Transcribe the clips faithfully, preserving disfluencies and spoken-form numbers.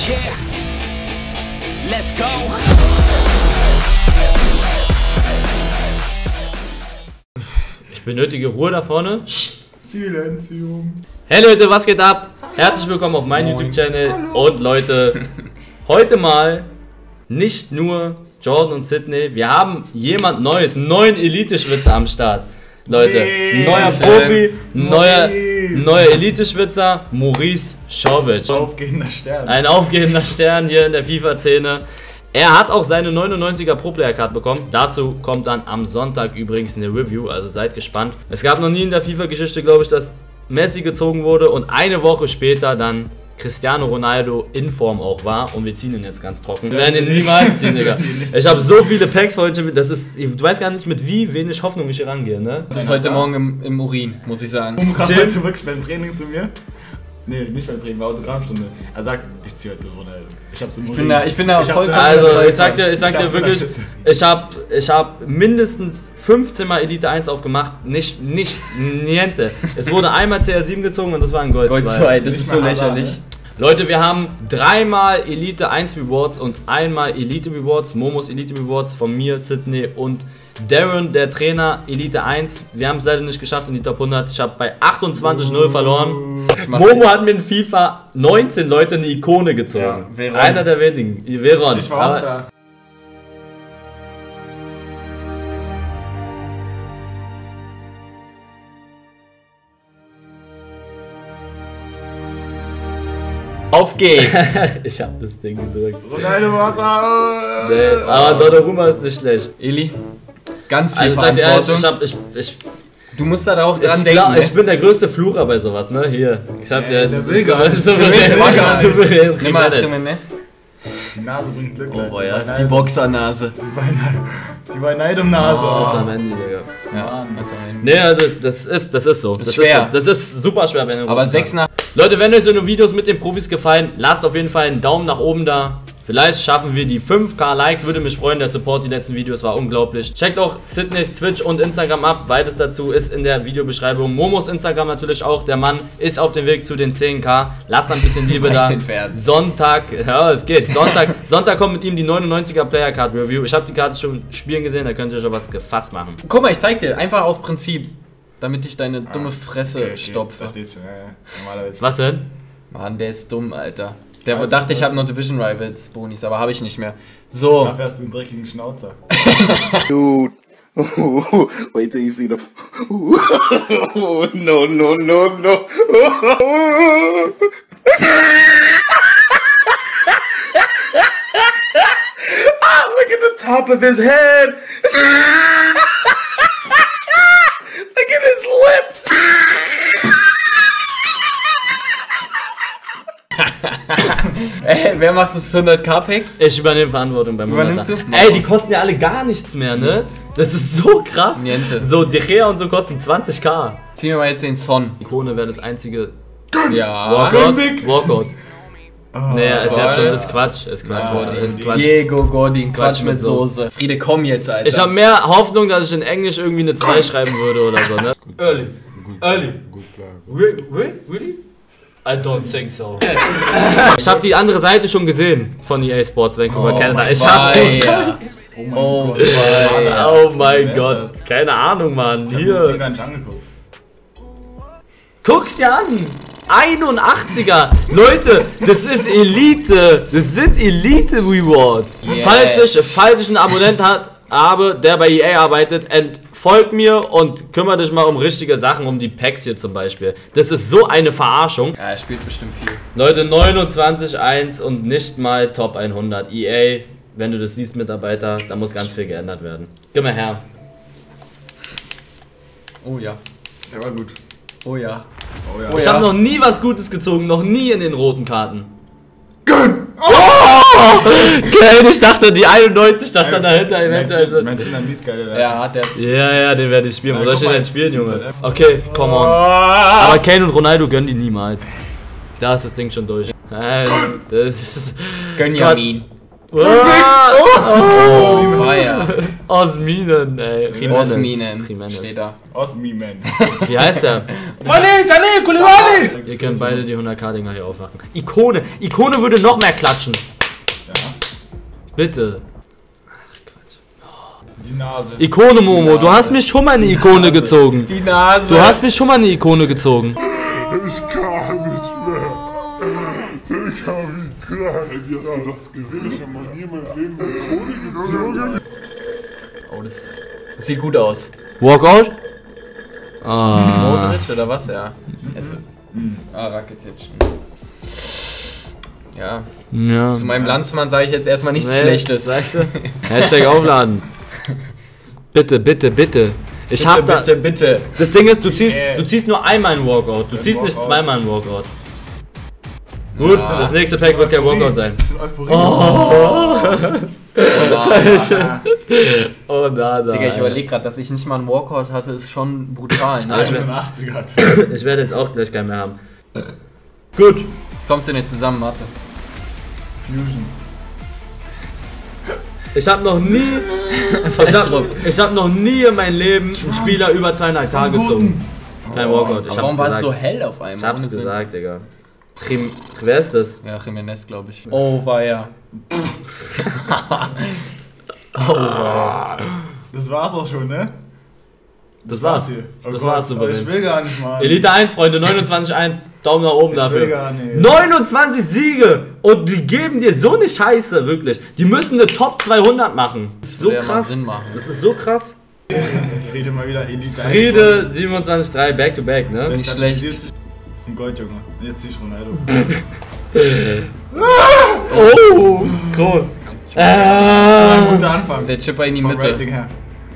Yeah. Let's go. Ich benötige Ruhe da vorne. Silenzium. Hey Leute, was geht ab? Herzlich willkommen auf meinem YouTube-Channel. Und Leute, heute mal nicht nur Jordan und Sydney, wir haben jemand Neues, einen neuen Elite-Schwitzer am Start. Leute, Nee. neuer Profi, neuer, neuer Elite-Schwitzer, Maurice Schauwitsch. Aufgehender Stern. Ein aufgehender Stern hier in der FIFA-Szene. Er hat auch seine neunundneunziger Pro-Player-Card bekommen. Dazu kommt dann am Sonntag übrigens eine Review, also seid gespannt. Es gab noch nie in der FIFA-Geschichte, glaube ich, dass Messi gezogen wurde und eine Woche später dann Cristiano Ronaldo in Form auch war. Und wir ziehen ihn jetzt ganz trocken. Wir werden ihn niemals ziehen, Digga. Ich habe so viele Packs vorhin, das ist, du weißt gar nicht, mit wie wenig Hoffnung ich hier rangehe, ne? Das ist heute Morgen im, im Urin, muss ich sagen. Um kam heute wirklich beim Training zu mir. Nee, nicht beim Training, bei Autogrammstunde. Er sagt, ich zieh heute Ronaldo. Ich hab's im Ich bin da, ich bin da Ich voll. hab's Also, ich sag dir, ich sag Ich dir hab's wirklich, in der Kiste. ich hab, ich hab mindestens fünfzehn Mal Elite eins aufgemacht, nicht, nichts, niente. Es wurde einmal C R sieben gezogen und das war ein Gold zwei. Gold zwei, das Nicht ist so mal Hazard, lächerlich. Leute, wir haben dreimal Elite eins Rewards und einmal Elite Rewards, Momos Elite Rewards von mir, Sydney und Darren, der Trainer, Elite eins. Wir haben es leider nicht geschafft in die Top hundert. Ich habe bei achtundzwanzig null verloren. Momo hat mir in FIFA neunzehn Leute eine Ikone gezogen. Ja, Veron. Einer der wenigen. Veron. Ich war auch Aber da. auf geht's! Ich hab das Ding gedrückt. Ronaldo Wasser. Nee, aber Donnarumma ist nicht schlecht. Eli, ganz viel Also seid ihr ehrlich, Verantwortung. ich, hab, ich, ich, Du musst da auch dran ich, denken. glaub, ne? ich bin der größte Flucher bei sowas, ne? Hier. Ich hab Ey, ja der will gar nicht. souverän, Der will gar nicht. souverän, Nimm mal Jimenez. Jimenez. Die Nase bringt Glück. Oh Leute. boah, ja, Ronaldo. die Boxernase. Die Weihnacht- Die Weihnachtnase. Oh, am Ende, Digga. Ja, Mann. also, Nee, also das ist, das ist so. Das Das ist schwer. Ist so. Das ist super schwer, wenn du aber sechs nach. Leute, wenn euch so eine Videos mit den Profis gefallen, lasst auf jeden Fall einen Daumen nach oben da. Vielleicht schaffen wir die fünf K Likes, würde mich freuen, der Support die letzten Videos war unglaublich. Checkt auch Sydneys Twitch und Instagram ab, beides dazu ist in der Videobeschreibung. Momos Instagram natürlich auch, der Mann ist auf dem Weg zu den zehn K. Lasst ein bisschen Liebe da. Weit entfernt. Sonntag, ja es geht, Sonntag, Sonntag kommt mit ihm die neunundneunziger Player Card Review. Ich habe die Karte schon spielen gesehen, da könnt ihr schon was gefasst machen. Guck mal, ich zeig dir, einfach aus Prinzip. Damit ich deine dumme Fresse Okay, okay. stopfe. Verstehst schon, ja, ja. Normalerweise. Was denn? Mann, der ist dumm, Alter. Der Also, dachte, ich was? habe noch Division Rivals Bonis, aber habe ich nicht mehr. So. Dafür hast du einen dreckigen Schnauzer. Dude. Wait till you see the. No, no, no, no. Ah, look at the top of his head. Look at his lips. Ey, wer macht das hundert K Pack? Ich übernehme Verantwortung beim Übernimmst hunderter. du? Ey, die kosten ja alle gar nichts mehr, ne? Das ist so krass. Niente. So, De Gea und so kosten zwanzig K. Ziehen wir mal jetzt den Son. Ikone wäre das einzige Ja. Walkout. Big. Walkout. Nee, ist so jetzt schon, ist- ist Quatsch. Ist Quatsch, Ja, Leute. Ist Quatsch. Diego Godin, Quatsch, Quatsch mit mit Soße. Friede, komm jetzt, Alter. Ich habe mehr Hoffnung, dass ich in Englisch irgendwie eine zwei schreiben würde oder so, ne? Early. Early. Re re really? I don't think so. Ich habe die andere Seite schon gesehen von E A Sports Vancouver, Oh Canada. mein Ich hab sie. Gott. Oh mein Oh Gott. mein Mann, Oh mein Wer ist Gott. das? Keine Ahnung, Mann. Ich hab das Team Hier. gar nicht angeguckt. Guck's dir an! einundachtziger! Leute, das ist Elite! Das sind Elite-Rewards! Yes. Falls ich, falls ich einen Abonnent hat, habe, der bei E A arbeitet, entfolgt mir und kümmere dich mal um richtige Sachen, um die Packs hier zum Beispiel. Das ist so eine Verarschung. Ja, er spielt bestimmt viel. Leute, neunundzwanzig eins und nicht mal Top hundert. E A, wenn du das siehst, Mitarbeiter, da muss ganz viel geändert werden. Gib mal her. Oh ja. Der war gut. Oh ja. Oh ja. Oh Ich ja. habe noch nie was Gutes gezogen, noch nie in den roten Karten. Oh! Kane, ich dachte die einundneunzig, dass dann dahinter eventuell sind. Mein Team am geil wäre. Ja, hat der. Ja, ja, den werde ich spielen. Wo Ja, soll ich guck den mal. denn spielen, Junge? Okay, come on. Aber Kane und Ronaldo gönnen die niemals. Da ist das Ding schon durch. Äh, Das ist. Gönjamin. Oh, feier. Osminen, ey. Jimenez. Osminen. Jimenez. Steht da. Osmi-Man. Wie heißt der? Mane, Sané, Koulibaly! Ihr könnt beide die hunderttausend-Dinger hier aufmachen. Ikone. Ikone würde noch mehr klatschen. Ja, Bitte. die Nase. Ikone, Momo. Du hast mich schon mal eine Ikone gezogen. Die Nase. Du hast mich schon mal eine Ikone gezogen. Ich kann nicht mehr. Digga, wie krank. Ey, wie hast du das gesehen? Ich hab noch nie in meinem Leben eine Kohle gezogen. Oh, das, das sieht gut aus. Walkout? Ah. Modric oder was? Ja. Es, ah, Rakitic. Ja. Ja. Zu meinem Landsmann sage ich jetzt erstmal nichts Nee, Schlechtes. Sagst du? Hashtag aufladen. Bitte, bitte, bitte. Ich Bitte, hab da. bitte, bitte. Das Ding ist, du ziehst, Yeah. du ziehst nur einmal einen Walkout. Du ziehst nicht Walkout. zweimal einen Walkout. Gut, das nächste Pack wird kein Walkout sein. Bisschen Euphorie. Oh, da, da. Digga, ich überlege gerade, dass ich nicht mal einen Walkout hatte, ist schon brutal. Ne? Also mit dem achtziger hat. Ich werde jetzt auch gleich keinen mehr haben. Gut. Kommst du denn zusammen, warte? Fusion. Ich habe noch nie. Ich habe ich hab noch nie in meinem Leben einen Spieler über zweieinhalb Tage gezogen. Kein Walkout. Ich Aber warum hab's war es gesagt. so hell auf einmal? Ich hab's Ohne Sinn. gesagt, Digga. Prim Wer ist das? Ja, Jimenez, glaube ich. Oh, war ja. Das war's auch schon, ne? Das war's. hier. Oh Das Gott, war's aber Ich souverän. will gar nicht mal. Elite eins, Freunde, neunundzwanzig eins. Daumen nach oben Ich will dafür. gar nicht. neunundzwanzig Siege! Und die geben dir so eine Scheiße, wirklich. Die müssen eine Top zweihundert machen. Das ist so würde ja mal krass. Sinn machen. Das ist so krass. Friede mal wieder Elite eins. Friede siebenundzwanzig drei, back to back, ne? Der Nicht stabilisiert schlecht. sich. Das ist ein Gold, Junge. Jetzt zieh ich Ronaldo. Oh, groß. Das war ein guter Anfang. Der Chipper in die Vom Mitte. Rating her.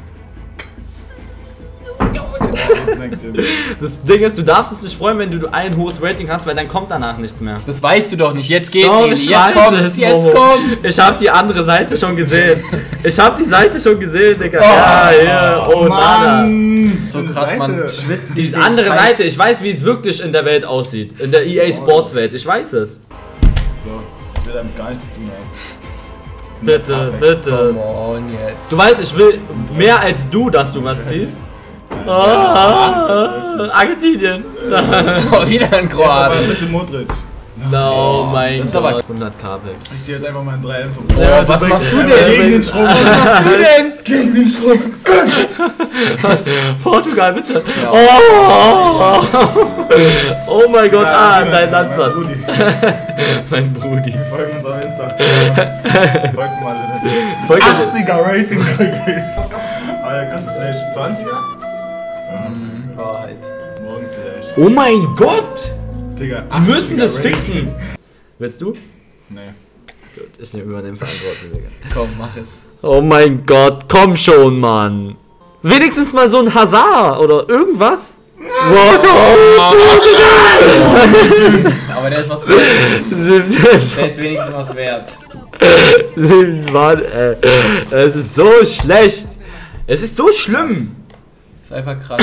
Jetzt merkt ihr. Das Ding ist, du darfst dich nicht freuen, wenn du ein hohes Rating hast, weil dann kommt danach nichts mehr. Das weißt du doch nicht. Jetzt geht's, Doch, Eli. ich Jetzt weiß kommt es, jetzt Momo. kommt. Ich hab die andere Seite schon gesehen. Ich hab die Seite schon gesehen, Digga. Ja, ja. Oh, nada. So krass, man Seite. schwitzt. Die andere Seite, ich weiß, wie es wirklich in der Welt aussieht. In der E A Sports Welt. Ich weiß es. So, ich will damit gar nichts zu tun haben. Bitte, bitte. Come on jetzt. Du weißt, ich will mehr als du, dass du was ziehst. Ah, Argentinien. Oh, wieder ein Aber Kroat. bitte Modric. Oh mein das ist aber- Gott. hundert K Pack. Ich zieh jetzt einfach mal ein drei N vom Ja, Oh, was du machst du bringst- denn? Gegen den Strom. Was machst du denn? Gegen den Strom. Portugal, bitte. Oh, oh mein Gott, ah, dein Landsmann. Rudi. Mein Brudi. Folgen uns auf Insta. Folgt mal. Folgt uns- achtziger Rating. Alter, krass, vielleicht zwanziger? Wahrheit. Morgen vielleicht. Oh mein Gott. Digga, Wir müssen das achtziger Rating. fixen. Willst du? Nee. Gut, ich nehme über den Verantwortung, Digga. Komm, mach es. Oh mein Gott, komm schon, Mann. Wenigstens mal so ein Hazard oder irgendwas. Aber der ist was wert. Sims, Der ist wenigstens was wert. Sims, Mann, ey. Es ist so schlecht. Es ist so schlimm. Ist einfach krass.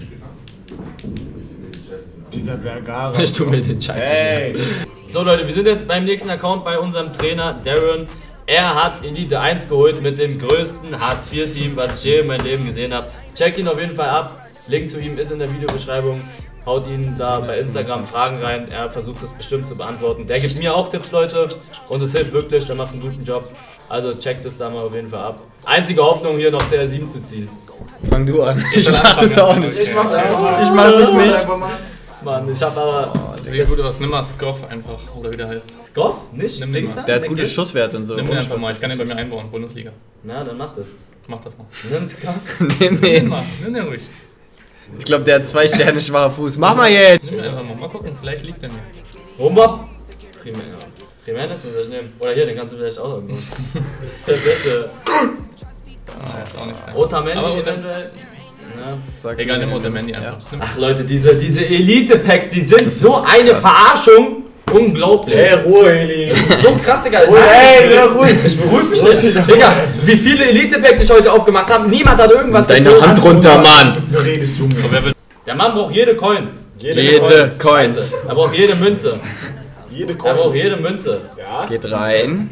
Dieser Vergara. Ich tu mir den Scheiß Hey. nicht mehr. So Leute, wir sind jetzt beim nächsten Account bei unserem Trainer Darren. Er hat Elite eins geholt mit dem größten Hartz vier Team, was ich je in meinem Leben gesehen habe. Checkt ihn auf jeden Fall ab. Link zu ihm ist in der Videobeschreibung. Haut ihn da bei Instagram Fragen rein. Er versucht das bestimmt zu beantworten. Der gibt mir auch Tipps, Leute. Und es hilft wirklich. Der macht einen guten Job. Also checkt es da mal auf jeden Fall ab. Einzige Hoffnung hier noch C R sieben zu ziehen. Fang du an. Ich mach das auch nicht. Ich mach's einfach mal. Ich mach das nicht. Mann, ich hab aber... Sieht gut aus, nimm mal Scoff einfach, oder wie der heißt. Skoff? Nicht? Nimm den Linkser? mal. Der hat gute Schusswerte und so. Nimm den einfach mal, ich kann den bei mir einbauen, Bundesliga. Na, dann mach das. Mach das mal. Nimm Skoff. Nee, Nimm nee. mal, nimm den ruhig. Ich glaube, der hat zwei Sterne schwacher Fuß. Mach mal jetzt! Nimm den einfach mal, mal gucken, vielleicht liegt der mir. Rumba. Jimenez. Jimenez muss ich nehmen. Oder hier, den kannst du vielleicht auch irgendwo. Bitte. Ah, ist auch nicht fein. Otamendi Aber Ota- eventuell. Ja. Sag Egal, mir, nimm wenn du Otamendi musst, einfach. Nimm- Ach Leute, diese, diese Elite-Packs, die sind so eine Verarschung. Unglaublich. Hey, Ruhe, Eli. So krass, Digga. Hey, ja, ruhig. Ich beruhige mich nicht. Digga, wie viele Elite-Packs ich heute aufgemacht habe, niemand hat irgendwas Deine gezogen. Hand runter, Mann! Du redest, Junge. Wer will Der Mann braucht jede Coins. Jede Coins. Er braucht jede Münze. Jede Er braucht Coins. jede Münze. Ja. Geht rein.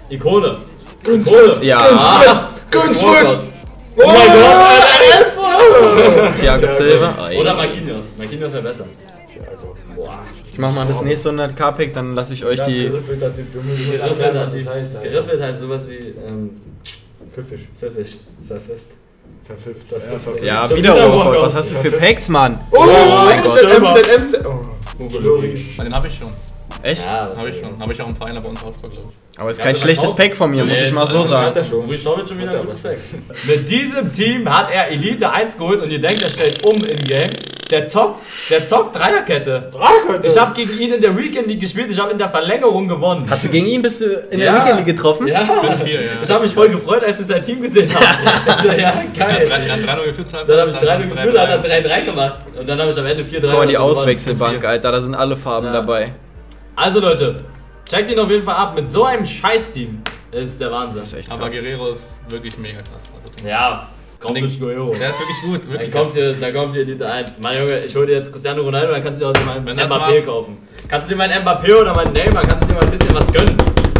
Ikone. Ikone. Ja. Günzwit! Oh mein Gott. Thiago Silva. Oder Marquinhos. Marquinhos wäre besser. Boah. Ich mach mal das nächste hundert K-Pick, dann lasse ich euch die... Geriffelt hat Geriffelt heißt. Geriffelt halt sowas wie, ähm, Pfiffig. pfiffig. Verpfifft. Verpfifft. Ja, verpfifft. Ja, Schon wieder wieder Walkout. Walkout. Was hast du für Packs, Mann? Oh, mein Gott. M Z, M Z. Oh, Loris. Den hab ich schon. Echt? Ja, das Hab ich schon. Hab ich auch im Verein bei uns aufgebaut, glaube ich. Aber ist Ja, kein aber schlechtes kauft- Pack von mir, muss Nee, ich mal so also sagen. Hat er schon. Urišović schon wieder Hat er ein gutes aber Pack. Mit diesem Team hat er Elite eins geholt und ihr denkt, er stellt um in Game. Der zockt, der zockt Dreierkette. Dreierkette? Ich habe gegen ihn in der Weekend League gespielt, ich habe in der Verlängerung gewonnen. Hast du gegen ihn bist du in Ja. der Weekend League getroffen? Ja, fünf vier, ja. ich habe mich voll gefreut, als ich sein Team gesehen habe. Ich so, ja, geil. Er hat drei null geführt. Dann habe ich drei null geführt, hat er drei drei gemacht. Und dann habe ich am Ende vier drei Guck mal, die oder so gewonnen. Auswechselbank, Alter, da sind alle Farben Ja. dabei. Also Leute, checkt ihn auf jeden Fall ab. Mit so einem Scheiß-Team ist der Wahnsinn. Das ist echt Aber krass. Guerrero ist wirklich mega krass. Also, Ja, kommt Den- nicht Guerrero. der ist wirklich gut. Dann Wirklich kommt ihr, dann kommt ihr Elite eins. Mein Junge, ich hol dir jetzt Cristiano Ronaldo, dann kannst du dir auch meinen Wenn das Mbappé war's. kaufen. Kannst du dir meinen Mbappé oder meinen Neymar, kannst du dir mal ein bisschen was gönnen.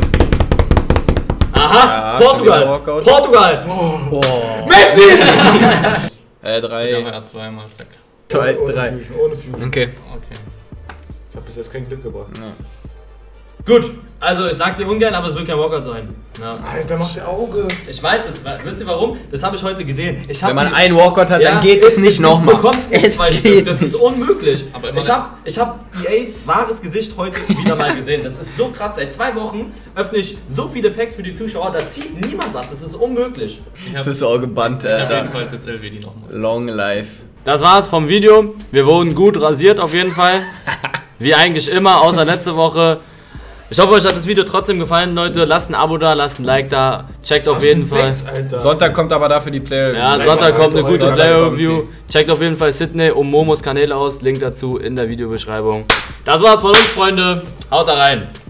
Aha, Ja, schon Portugal, wieder Walkout. Portugal. Oh. Messi! Äh, Ja, drei, er zweimal, zack. zwei, Ohne drei. Fusion, ohne Fusion. Okay. Okay. Ich hab bis jetzt kein Glück gebracht. Gut, also ich sag dir ungern, aber es wird kein Walkout sein. Ja. Alter, macht der Auge. Ich weiß es, wisst ihr warum? Das habe ich heute gesehen. Ich hab Wenn man die- einen Walkout hat, Ja, dann geht es nicht Du nochmal. bekommst nicht Es zwei Stück, geht das nicht. ist unmöglich. Aber immer ich habe ich hab E A's wahres Gesicht heute wieder mal gesehen. Das ist so krass. Seit zwei Wochen öffne ich so viele Packs für die Zuschauer, da zieht niemand was. Das ist unmöglich. Ich Das hab, ist auch gebannt, ich hab Alter. jedenfalls jetzt L W D nochmal. Long life. Das war's vom Video. Wir wurden gut rasiert auf jeden Fall. Wie eigentlich immer, außer letzte Woche. Ich hoffe, euch hat das Video trotzdem gefallen, Leute. Lasst ein Abo da, lasst ein Like da. Checkt auf jeden Fall. Becks, Alter. Sonntag kommt aber dafür die Player. Ja, Like Sonntag mal kommt eine heute, gute heute Player-Review. kommt Checkt auf jeden Fall Sydney und Momos Kanäle aus. Link dazu in der Videobeschreibung. Das war's von uns, Freunde. Haut da rein.